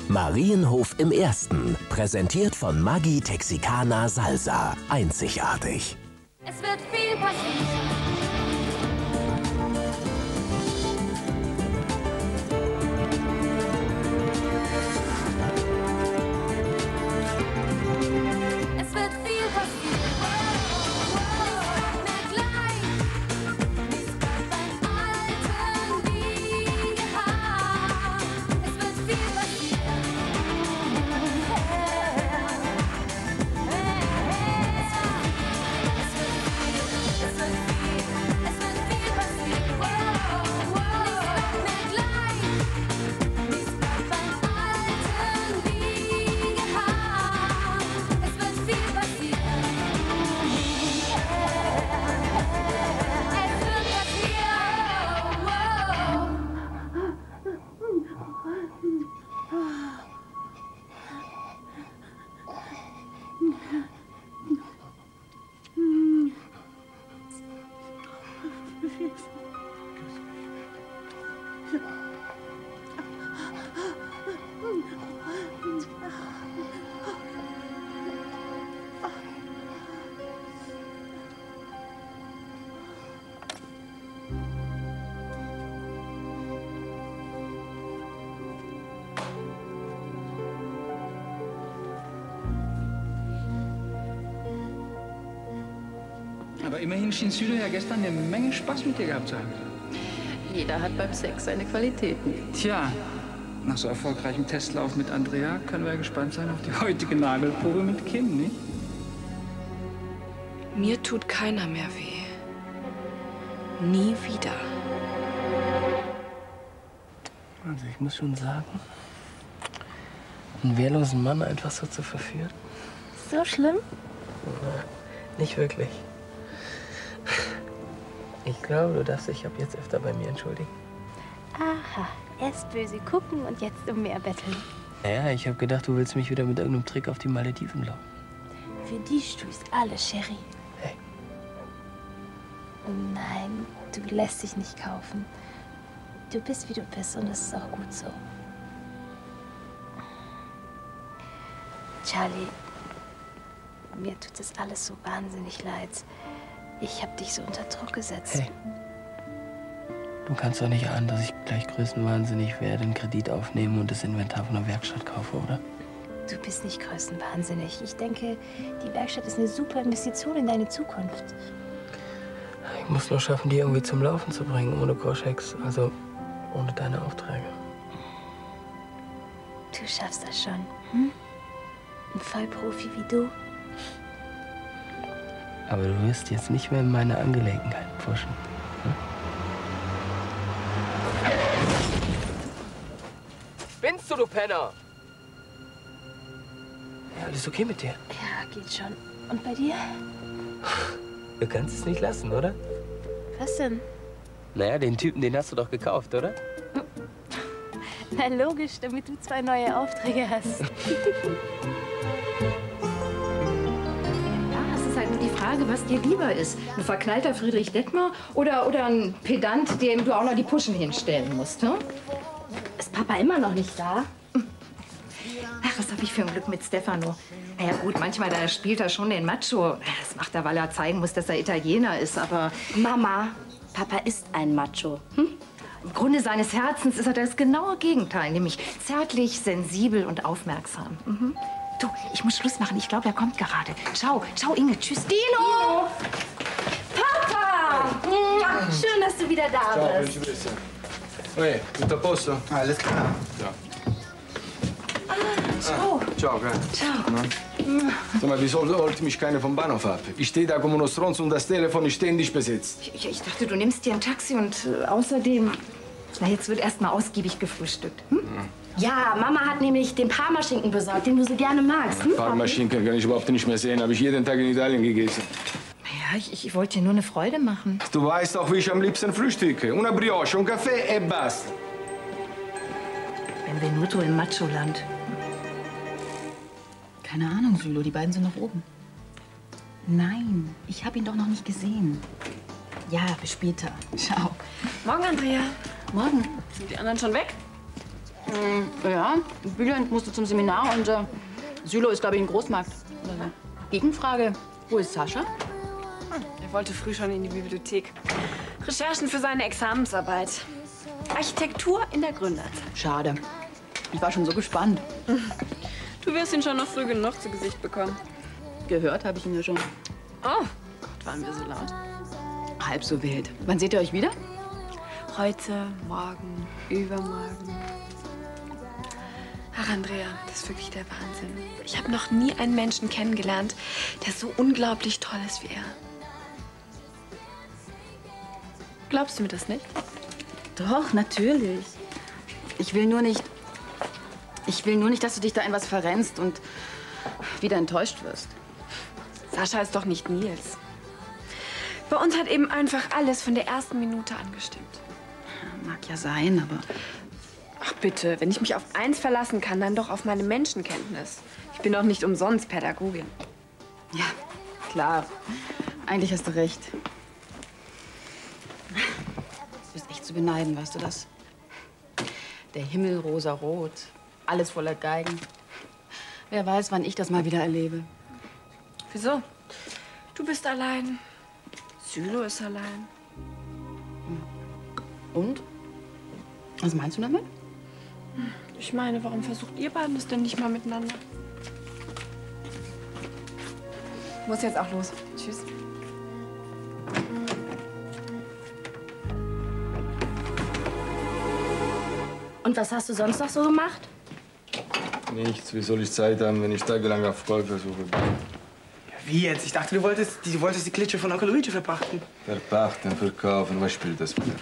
Marienhof im Ersten, präsentiert von Maggi Texicana Salsa. Einzigartig. Es wird viel passieren. Aber immerhin schien Süle ja gestern eine Menge Spaß mit dir gehabt zu haben. Jeder hat beim Sex seine Qualitäten. Tja, nach so erfolgreichem Testlauf mit Andrea können wir ja gespannt sein auf die heutige Nagelprobe mit Kim, nicht? Mir tut keiner mehr weh. Nie wieder. Also ich muss schon sagen, einen wehrlosen Mann einfach so zu verführen. So schlimm? Nicht wirklich. Ich glaube, du darfst dich ab jetzt öfter bei mir entschuldigen. Aha, erst böse gucken und jetzt um mehr betteln. Naja, ich habe gedacht, du willst mich wieder mit irgendeinem Trick auf die Malediven locken. Für die tust alles, Sherry. Hey. Nein, du lässt dich nicht kaufen. Du bist, wie du bist, und es ist auch gut so. Charlie, mir tut das alles so wahnsinnig leid. Ich habe dich so unter Druck gesetzt. Hey, du kannst doch nicht ahnen, dass ich gleich größenwahnsinnig werde, einen Kredit aufnehmen und das Inventar von der Werkstatt kaufe, oder? Du bist nicht größenwahnsinnig. Ich denke, die Werkstatt ist eine super Investition in deine Zukunft. Ich muss nur schaffen, die irgendwie zum Laufen zu bringen, ohne Koschex, also ohne deine Aufträge. Du schaffst das schon, hm? Ein Vollprofi wie du. Aber du wirst jetzt nicht mehr in meine Angelegenheiten pfuschen. Hm? Spinnst du Penner? Ja, alles okay mit dir? Ja, geht schon. Und bei dir? Du kannst es nicht lassen, oder? Was denn? Naja, den Typen, den hast du doch gekauft, oder? Na logisch, damit du 2 neue Aufträge hast. Die Frage, was dir lieber ist. Ein verknallter Friedrich Detmer oder ein Pedant, dem du auch noch die Puschen hinstellen musst, hm? Ist Papa immer noch nicht da? Ach, was habe ich für ein Glück mit Stefano. Na ja gut, manchmal da spielt er schon den Macho. Das macht er, weil er zeigen muss, dass er Italiener ist, aber... Mama, Papa ist ein Macho. Hm? Im Grunde seines Herzens ist er das genaue Gegenteil, nämlich zärtlich, sensibel und aufmerksam. Mhm. Du, ich muss Schluss machen. Ich glaube, er kommt gerade. Ciao, ciao, Inge. Tschüss. Dino! Papa! Schön, dass du wieder da bist. Principessa. Hey, tutto a posto? Alles klar. Ja. Ciao. Ciao, cara. Ciao. Sag mal, wieso holt mich keiner vom Bahnhof ab? Ich stehe da como uno stronzo und das Telefon ist ständig besetzt. Ich dachte, du nimmst dir ein Taxi und außerdem... Na, jetzt wird erst mal ausgiebig gefrühstückt. Hm? Ja, Mama hat nämlich den Parmaschinken besorgt, den du so gerne magst. Hm? Parmaschinken kann ich überhaupt nicht mehr sehen. Habe ich jeden Tag in Italien gegessen. Ja, ich wollte dir nur eine Freude machen. Du weißt auch, wie ich am liebsten frühstücke. Una brioche, un Kaffee e basta. Benvenuto im Macho-Land. Keine Ahnung, Sülo. Die beiden sind noch oben. Nein, ich habe ihn doch noch nicht gesehen. Ja, bis später. Ciao. Morgen, Andrea. Morgen. Sind die anderen schon weg? Ja, Bülent musste zum Seminar und Sülo ist, glaube ich, im Großmarkt. Gegenfrage, wo ist Sascha? Er wollte früh schon in die Bibliothek. Recherchen für seine Examensarbeit. Architektur in der Gründerzeit. Schade. Ich war schon so gespannt. Du wirst ihn schon noch früh genug zu Gesicht bekommen. Gehört habe ich ihn ja schon. Oh, Gott, waren wir so laut. Halb so wild. Wann seht ihr euch wieder? Heute, morgen, übermorgen. Ach, Andrea, das ist wirklich der Wahnsinn. Ich habe noch nie einen Menschen kennengelernt, der so unglaublich toll ist wie er. Glaubst du mir das nicht? Doch, natürlich. Ich will nur nicht, dass du dich da in was verrennst und wieder enttäuscht wirst. Sascha ist doch nicht Nils. Bei uns hat eben einfach alles von der ersten Minute an gestimmt. Mag ja sein, aber... Ach bitte, wenn ich mich auf eins verlassen kann, dann doch auf meine Menschenkenntnis. Ich bin doch nicht umsonst Pädagogin. Ja, klar. Eigentlich hast du recht. Du bist echt zu beneiden, weißt du das? Der Himmel rosarot, alles voller Geigen. Wer weiß, wann ich das mal wieder erlebe. Wieso? Du bist allein. Sülo ist allein. Und? Was meinst du damit? Ich meine, warum versucht ihr beiden das denn nicht mal miteinander? Ich muss jetzt auch los. Tschüss. Und was hast du sonst noch so gemacht? Nichts. Wie soll ich Zeit haben, wenn ich tagelang auf Golfversuche bin? Wie jetzt? Ich dachte, du wolltest die Klitsche von Onkel Luigi verpachten. Verpachten, verkaufen, was spielt das mit?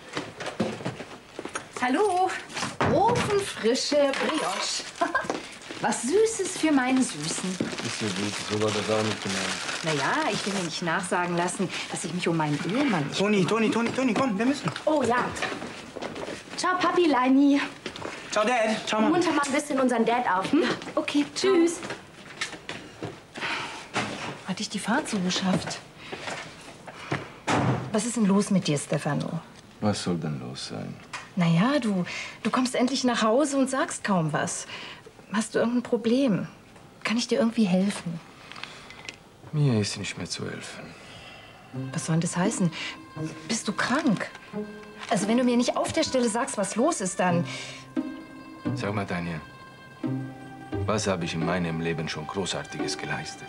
Hallo, ofenfrische Brioche. Was Süßes für meinen Süßen. Ist ja gut, so war das auch nicht gemeint. Naja, ich will mir nicht nachsagen lassen, dass ich mich um meinen Ehemann nicht... Toni, komm, wir müssen. Oh ja. Ciao, Papi, Leini. Ciao, Dad. Ciao, Mama. Munter mal ein bisschen unseren Dad auf. Hm? Okay, tschüss. Hat dich die Fahrt so geschafft? Was ist denn los mit dir, Stefano? Was soll denn los sein? Naja, du kommst endlich nach Hause und sagst kaum was. Hast du irgendein Problem? Kann ich dir irgendwie helfen? Mir ist nicht mehr zu helfen. Was soll denn das heißen? Bist du krank? Also wenn du mir nicht auf der Stelle sagst, was los ist, dann... Sag mal, Tanja, was habe ich in meinem Leben schon Großartiges geleistet?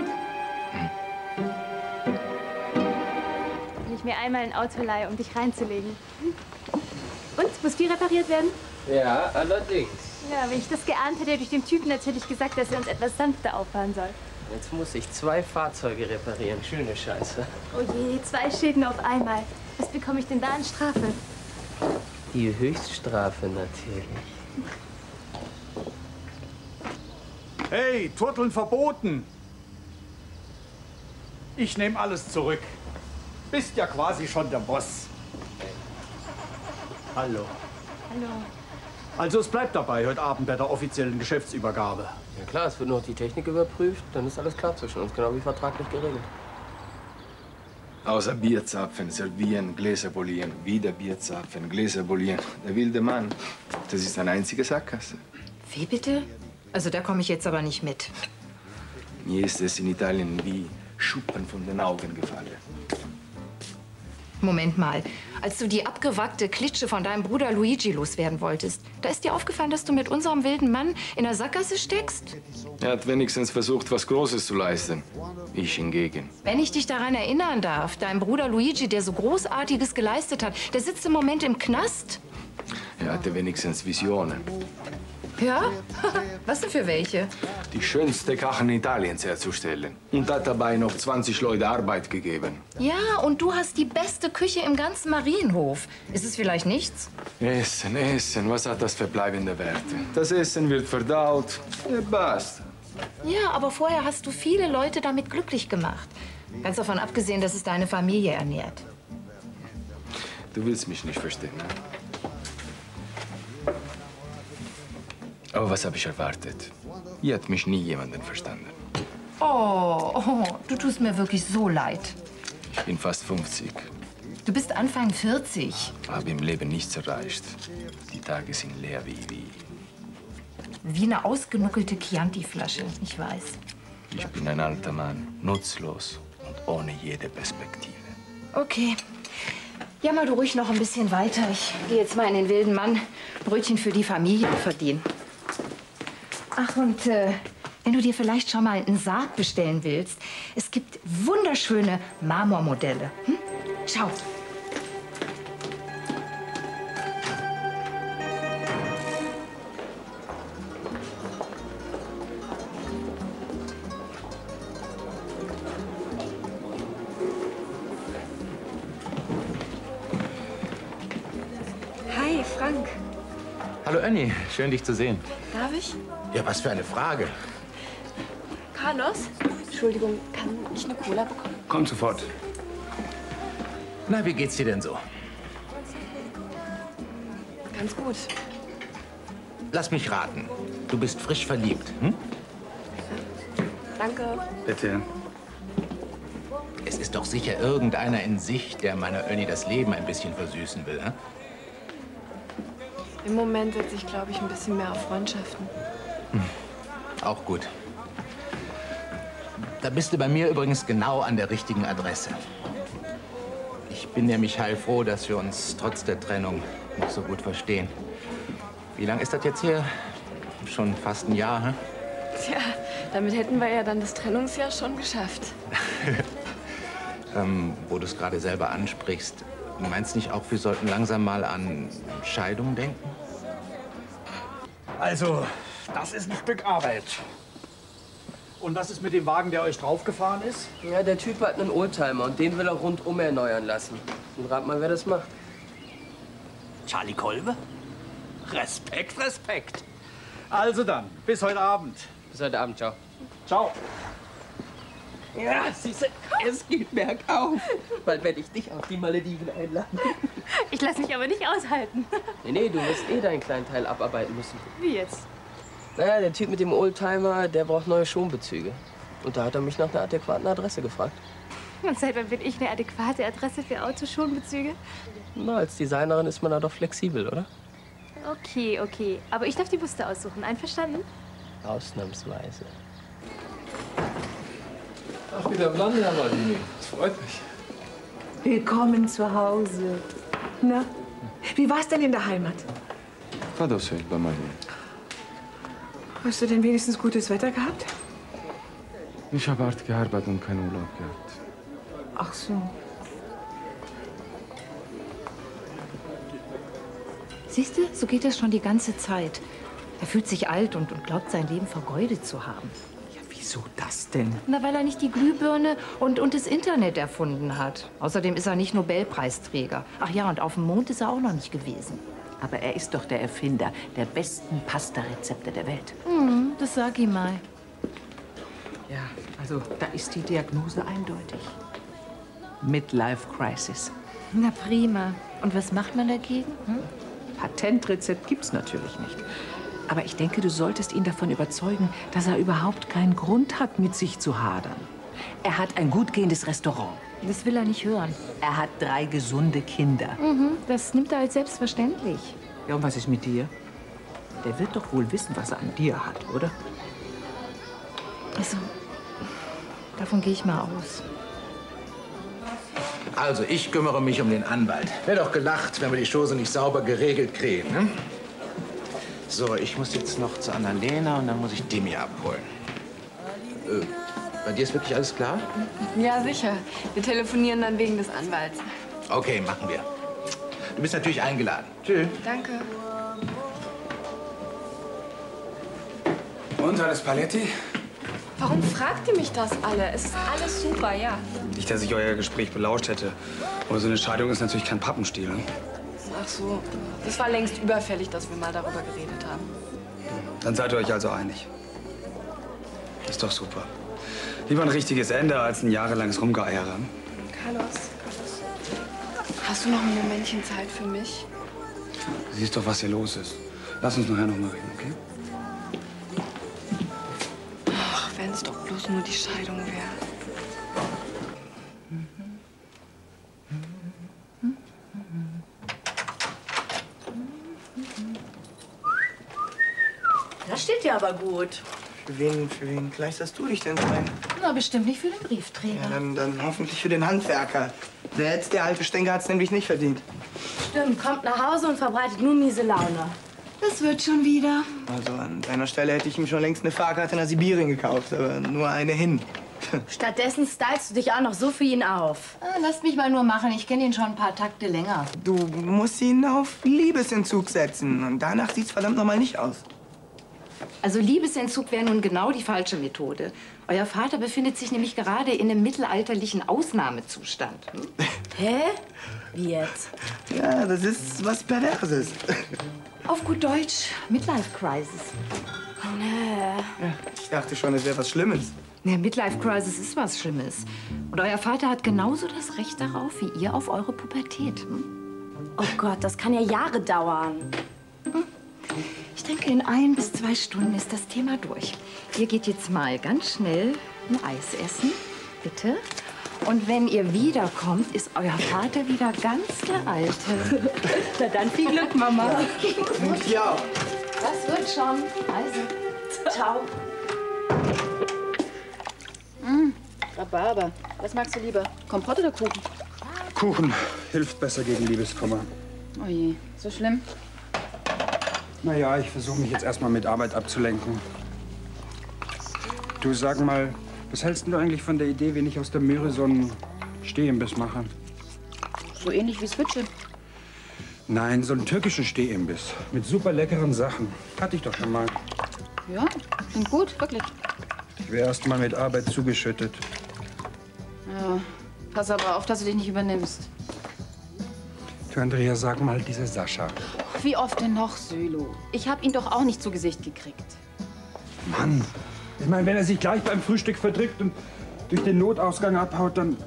Wenn ich mir einmal ein Auto leihe, um dich reinzulegen. Und? Muss viel repariert werden? Ja, allerdings. Ja, wenn ich das geahnt hätte, hätte ich dem Typen natürlich gesagt, dass er uns etwas sanfter auffahren soll. Jetzt muss ich 2 Fahrzeuge reparieren. Schöne Scheiße. Oh je, 2 Schäden auf einmal. Was bekomme ich denn da an Strafe? Die Höchststrafe natürlich. Hey, Turteln verboten! Ich nehme alles zurück. Bist ja quasi schon der Boss. Hallo. Hallo. Also es bleibt dabei heute Abend bei der offiziellen Geschäftsübergabe. Ja klar, es wird noch die Technik überprüft, dann ist alles klar zwischen uns, genau wie vertraglich geregelt. Außer Bierzapfen, servieren, Gläser polieren, wieder Bierzapfen, Gläser polieren. Der wilde Mann, das ist eine einzige Sackgasse. Wie bitte? Also da komme ich jetzt aber nicht mit. Mir ist es in Italien wie Schuppen von den Augen gefallen. Moment mal. Als du die abgewrackte Klitsche von deinem Bruder Luigi loswerden wolltest, da ist dir aufgefallen, dass du mit unserem wilden Mann in der Sackgasse steckst? Er hat wenigstens versucht, was Großes zu leisten. Ich hingegen. Wenn ich dich daran erinnern darf, dein Bruder Luigi, der so Großartiges geleistet hat, der sitzt im Moment im Knast. Er hatte wenigstens Visionen. Ja? Was denn für welche? Die schönste Kacheln Italiens herzustellen. Und hat dabei noch 20 Leute Arbeit gegeben. Ja, und du hast die beste Küche im ganzen Marienhof. Ist es vielleicht nichts? Essen, Essen, was hat das für bleibende Werte? Das Essen wird verdaut, ja, basta. Ja, aber vorher hast du viele Leute damit glücklich gemacht. Ganz davon abgesehen, dass es deine Familie ernährt. Du willst mich nicht verstehen, ne? Aber was habe ich erwartet? Hier hat mich nie jemanden verstanden. Oh, du tust mir wirklich so leid. Ich bin fast 50. Du bist Anfang 40. Habe im Leben nichts erreicht. Die Tage sind leer wie Wie eine ausgenuckelte Chianti-Flasche, ich weiß. Ich bin ein alter Mann, nutzlos und ohne jede Perspektive. Okay. Jammer du ruhig noch ein bisschen weiter. Ich gehe jetzt mal in den wilden Mann. Brötchen für die Familie verdienen. Ach, und wenn du dir vielleicht schon mal einen Sarg bestellen willst, es gibt wunderschöne Marmormodelle. Hm? Schau. Hi, Frank. Hallo Annie, schön dich zu sehen. Darf ich? Ja, was für eine Frage. Carlos? Entschuldigung, kann ich eine Cola bekommen? Kommt sofort. Na, wie geht's dir denn so? Ganz gut. Lass mich raten. Du bist frisch verliebt, hm? Danke. Bitte. Es ist doch sicher irgendeiner in sich, der meiner Annie das Leben ein bisschen versüßen will, hm? Im Moment setze ich, glaube ich, ein bisschen mehr auf Freundschaften. Auch gut. Da bist du bei mir übrigens genau an der richtigen Adresse. Ich bin nämlich heilfroh, dass wir uns trotz der Trennung noch so gut verstehen. Wie lange ist das jetzt hier? Schon fast ein Jahr, hm? Tja, damit hätten wir ja dann das Trennungsjahr schon geschafft. Wo du es gerade selber ansprichst, du meinst nicht auch, wir sollten langsam mal an Scheidung denken? Also, das ist ein Stück Arbeit. Und was ist mit dem Wagen, der euch draufgefahren ist? Ja, der Typ hat einen Oldtimer und den will er rundum erneuern lassen. Und rat mal, wer das macht. Charlie Kolbe? Respekt, Respekt. Also dann, bis heute Abend. Bis heute Abend, ciao. Ciao. Ja, siehst du, es geht bergauf. Bald werde ich dich auf die Malediven einladen. Ich lasse mich aber nicht aushalten. Nee, du wirst eh deinen kleinen Teil abarbeiten müssen. Wie jetzt? Naja, der Typ mit dem Oldtimer, der braucht neue Schonbezüge. Und da hat er mich nach einer adäquaten Adresse gefragt. Und seit wann bin ich eine adäquate Adresse für Autoschonbezüge? Na, als Designerin ist man da doch flexibel, oder? Okay, okay. Aber ich darf die Muster aussuchen. Einverstanden? Ausnahmsweise. Ach, wieder im Lande, Herr Maldini. Das freut mich. Willkommen zu Hause. Na, wie war's denn in der Heimat? War doch schön bei Maldini. Hast du denn wenigstens gutes Wetter gehabt? Ich habe hart gearbeitet und keinen Urlaub gehabt. Ach so. Siehst du, so geht das schon die ganze Zeit. Er fühlt sich alt und glaubt, sein Leben vergeudet zu haben. Ja, wieso das denn? Na, weil er nicht die Glühbirne und das Internet erfunden hat. Außerdem ist er nicht Nobelpreisträger. Ach ja, und auf dem Mond ist er auch noch nicht gewesen. Aber er ist doch der Erfinder der besten Pasta-Rezepte der Welt. Das sag ihm mal. Ja, also da ist die Diagnose eindeutig. Midlife Crisis. Na prima. Und was macht man dagegen? Patentrezept gibt's natürlich nicht. Aber ich denke, du solltest ihn davon überzeugen, dass er überhaupt keinen Grund hat, mit sich zu hadern. Er hat ein gut gehendes Restaurant. Das will er nicht hören. Er hat 3 gesunde Kinder. Das nimmt er als selbstverständlich. Ja, und was ist mit dir? Der wird doch wohl wissen, was er an dir hat, oder? Also, davon gehe ich mal aus. Also, ich kümmere mich um den Anwalt. Wäre doch gelacht, wenn wir die Chose nicht sauber geregelt kriegen, ne? So, ich muss jetzt noch zu Annalena und dann muss ich Demi abholen. Bei dir ist wirklich alles klar? Ja, sicher. Wir telefonieren dann wegen des Anwalts. Okay, machen wir. Du bist natürlich eingeladen. Tschüss. Danke. Und, alles Paletti? Warum fragt ihr mich das alle? Es ist alles super, ja. Nicht, dass ich euer Gespräch belauscht hätte. Aber so eine Scheidung ist natürlich kein Pappenstiel. Ne? Ach so. Das war längst überfällig, dass wir mal darüber geredet haben. Dann seid ihr euch also einig. Ist doch super. Lieber ein richtiges Ende als ein jahrelanges Rumgeeiere. Carlos, hast du noch ein Momentchen Zeit für mich? Du siehst doch, was hier los ist. Lass uns nachher noch mal reden, okay? Ach, wenn es doch bloß nur die Scheidung wäre. Da steht dir aber gut. Für wen kleisterst du dich denn ein? Na, bestimmt nicht für den Briefträger. Ja, dann hoffentlich für den Handwerker. Der alte Stenker hat's nämlich nicht verdient. Stimmt, kommt nach Hause und verbreitet nur miese Laune. Das wird schon wieder. Also an deiner Stelle hätte ich ihm schon längst eine Fahrkarte nach Sibirien gekauft, aber nur eine hin. Stattdessen stylst du dich auch noch so für ihn auf. Ah, lasst mich mal nur machen. Ich kenne ihn schon ein paar Takte länger. Du musst ihn auf Liebesentzug setzen. Und danach sieht's verdammt noch mal nicht aus. Also Liebesentzug wäre nun genau die falsche Methode. Euer Vater befindet sich nämlich gerade in einem mittelalterlichen Ausnahmezustand. Hä? Wie jetzt? Ja, das ist was Perverses. Auf gut Deutsch, Midlife Crisis. Nee. Ja, ich dachte schon, es wäre was Schlimmes. Ne, Midlife Crisis ist was Schlimmes. Und euer Vater hat genauso das Recht darauf, wie ihr auf eure Pubertät. Oh Gott, das kann ja Jahre dauern. Ich denke, in 1 bis 2 Stunden ist das Thema durch. Ihr geht jetzt mal ganz schnell ein Eis essen, bitte. Und wenn ihr wiederkommt, ist euer Vater wieder ganz der Alte. Na dann viel Glück, Mama. Ja. Das wird schon. Also, ciao. Rhabarber. Was magst du lieber? Kompott oder Kuchen? Kuchen hilft besser gegen Liebeskummer. Oh je, so schlimm? Naja, ich versuche mich jetzt erstmal mit Arbeit abzulenken. Du, sag mal, was hältst du eigentlich von der Idee, wenn ich aus der Möhre so einen Stehimbiss mache? So ähnlich wie Switche. Nein, so einen türkischen Stehimbiss. Mit super leckeren Sachen. Hatte ich doch schon mal. Ja, klingt gut, wirklich. Ich wäre erst mal mit Arbeit zugeschüttet. Ja, pass aber auf, dass du dich nicht übernimmst. Du, Andrea, sag mal, dieser Sascha. Wie oft denn noch, Sülo? Ich hab ihn doch auch nicht zu Gesicht gekriegt. Mann, ich meine, wenn er sich gleich beim Frühstück verdrückt und durch den Notausgang abhaut, dann...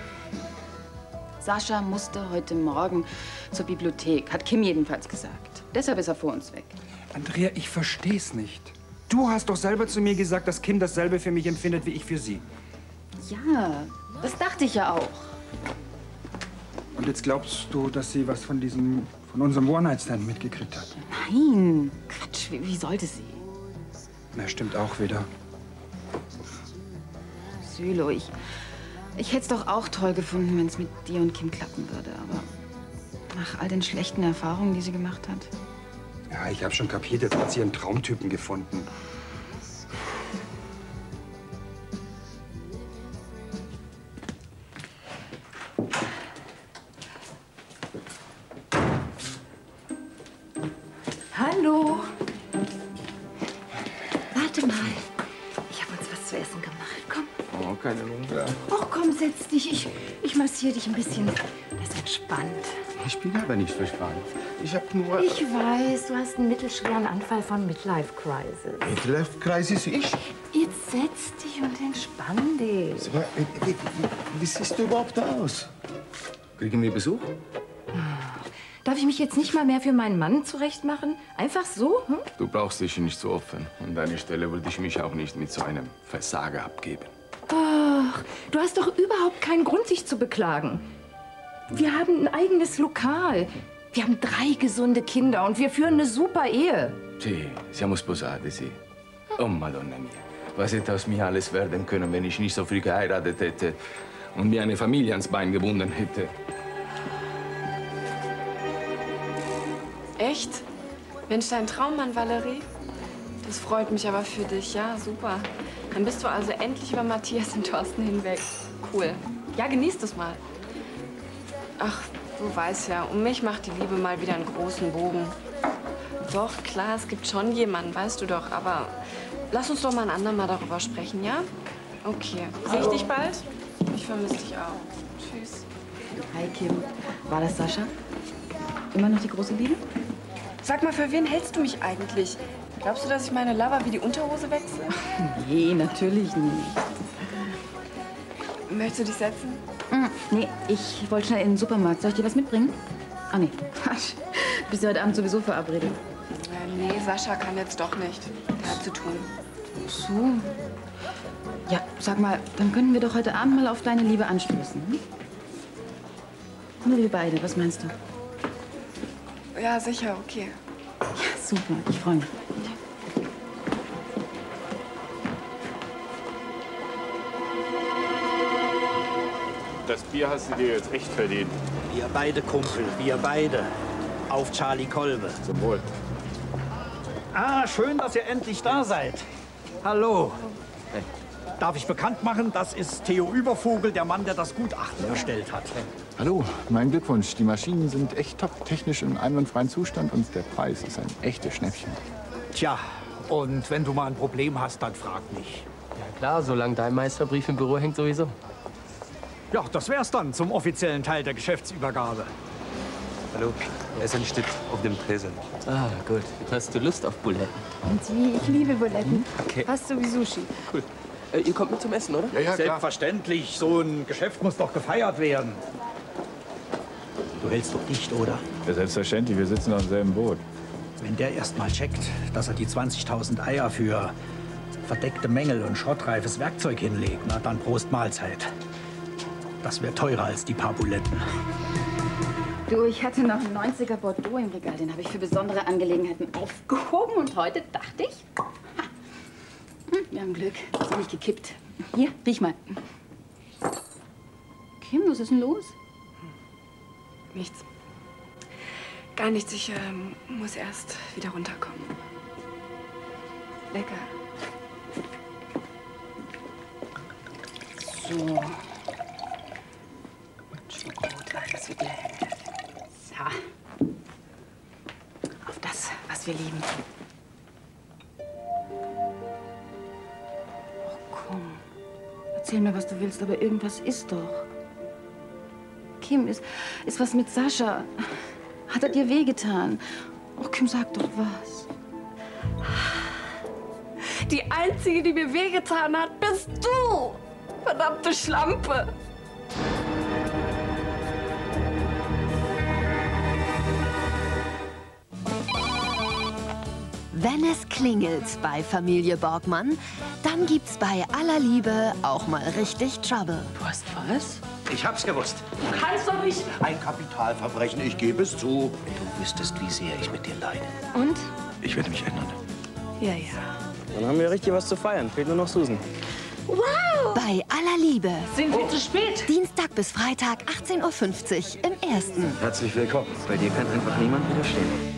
Sascha musste heute Morgen zur Bibliothek, hat Kim jedenfalls gesagt. Deshalb ist er vor uns weg. Andrea, ich versteh's nicht. Du hast doch selber zu mir gesagt, dass Kim dasselbe für mich empfindet, wie ich für sie. Ja, das dachte ich ja auch. Und jetzt glaubst du, dass sie was von unserem One-Night-Stand mitgekriegt hat? Nein, Quatsch, wie sollte sie? Na, stimmt auch wieder. Sülo, ich hätte es doch auch toll gefunden, wenn es mit dir und Kim klappen würde. Aber nach all den schlechten Erfahrungen, die sie gemacht hat. Ja, ich habe schon kapiert, jetzt hat sie ihren Traumtypen gefunden. Hallo. Warte mal. Ich habe uns was zu essen gemacht. Komm. Oh, keine Hunger. Ach komm, setz dich. Ich massiere dich ein bisschen. Das wird spannend. Ich bin aber nicht verspannt. Ich habe nur... Ich weiß, du hast einen mittelschweren Anfall von Midlife Crisis. Midlife Crisis, ich? Jetzt setz dich und entspann dich. Sag mal, wie siehst du überhaupt aus? Kriegen wir Besuch? Darf ich mich jetzt nicht mal mehr für meinen Mann zurechtmachen? Einfach so? Hm? Du brauchst dich nicht so offen. An deiner Stelle würde ich mich auch nicht mit so einem Versager abgeben. Ach, du hast doch überhaupt keinen Grund, dich zu beklagen. Wir haben ein eigenes Lokal. Wir haben 3 gesunde Kinder und wir führen eine super Ehe. Sì, siamo sposati, sì. Oh, Madonna mia. Was hätte aus mir alles werden können, wenn ich nicht so früh geheiratet hätte und mir eine Familie ans Bein gebunden hätte? Echt? Mensch, dein Traummann, Valerie? Das freut mich aber für dich, ja, super. Dann bist du also endlich über Matthias und Thorsten hinweg. Cool. Ja, genieß das mal. Ach, du weißt ja, um mich macht die Liebe mal wieder einen großen Bogen. Doch, klar, es gibt schon jemanden, weißt du doch, aber lass uns doch mal ein andermal darüber sprechen, ja? Okay. Sehe ich dich bald? Ich vermisse dich auch. Tschüss. Hi, Kim. War das Sascha? Immer noch die große Liebe? Sag mal, für wen hältst du mich eigentlich? Glaubst du, dass ich meine Lover wie die Unterhose wechsle? Nee, natürlich nicht. Möchtest du dich setzen? Nee, ich wollte schnell in den Supermarkt. Soll ich dir was mitbringen? Ah, nee. Quatsch. Bist du heute Abend sowieso verabredet? Nee, Sascha kann jetzt doch nicht. Der hat zu tun. So. Ja, sag mal, dann können wir doch heute Abend mal auf deine Liebe anstoßen. Hm? Nur wir beide, was meinst du? Ja, sicher, okay. Ja, super. Ich freue mich. das Bier hast du dir jetzt echt verdient. Wir beide, Kumpel, wir beide. Auf Charlie Kolbe. Zum Wohl. Ah, schön, dass ihr endlich da seid. Hallo. Hey. Darf ich bekannt machen, das ist Theo Übervogel, der Mann, der das Gutachten erstellt hat. Hallo, mein Glückwunsch. Die Maschinen sind echt top, technisch im einwandfreien Zustand und der Preis ist ein echtes Schnäppchen. Tja, und wenn du mal ein Problem hast, dann frag mich. Ja klar, solange dein Meisterbrief im Büro hängt sowieso. Ja, das wär's dann zum offiziellen Teil der Geschäftsübergabe. Hallo, Essen steht auf dem Tresen. Ah, gut. Hast du Lust auf Buletten? Und wie? Ich liebe Buletten. Okay. Fast so wie Sushi. Cool. Ihr kommt mit zum Essen, oder? Ja, selbstverständlich. So ein Geschäft muss doch gefeiert werden. Du hältst doch dicht, oder? Ja, selbstverständlich. Wir sitzen auf demselben Boot. Wenn der erst mal checkt, dass er die 20.000 Eier für verdeckte Mängel und schrottreifes Werkzeug hinlegt, na dann Prost Mahlzeit. Das wäre teurer als die paar Buletten. Du, ich hatte noch einen 90er Bordeaux im Regal. Den habe ich für besondere Angelegenheiten aufgehoben. Und heute dachte ich, wir haben Glück. Ist nicht gekippt. Hier, riech mal. Kim, was ist denn los? Nichts. Gar nichts. Ich muss erst wieder runterkommen. Lecker. So. Schokolade, das wird lecker. So. Auf das, was wir lieben. Oh, komm. Erzähl mir, was du willst, aber irgendwas ist doch. Kim, ist was mit Sascha? Hat er dir wehgetan? Oh, Kim, sag doch was. Die Einzige, die mir wehgetan hat, bist du! Verdammte Schlampe! Wenn es klingelt bei Familie Borgmann, dann gibt's bei aller Liebe auch mal richtig Trouble. Du hast was? Ich hab's gewusst. Du kannst doch nicht... Ein Kapitalverbrechen, ich gebe es zu. Wenn du wüsstest, wie sehr ich mit dir leide. Und? Ich werde mich ändern. Ja, ja. Dann haben wir richtig was zu feiern. Fehlt nur noch Susan. Wow! Bei aller Liebe. Sind wir zu spät? Dienstag bis Freitag, 18:50 Uhr im Ersten. Herzlich willkommen. Bei dir kann einfach niemand widerstehen.